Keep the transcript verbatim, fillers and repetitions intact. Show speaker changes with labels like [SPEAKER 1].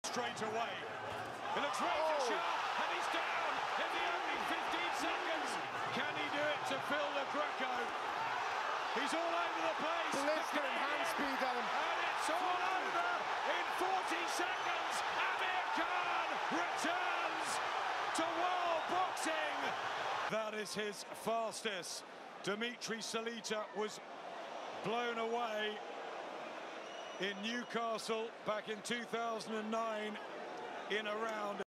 [SPEAKER 1] straight away. It looks razor
[SPEAKER 2] Oh.
[SPEAKER 1] sharp, and he's down in the opening fifteen seconds. Can he do it to Phil Lo Greco? He's all over the place.
[SPEAKER 2] Blistering hand speed on him.
[SPEAKER 1] And it's all over in forty seconds. Amir Khan returns to world boxing. That is his fastest. Dimitri Salita was blown away in Newcastle back in two thousand nine in a round.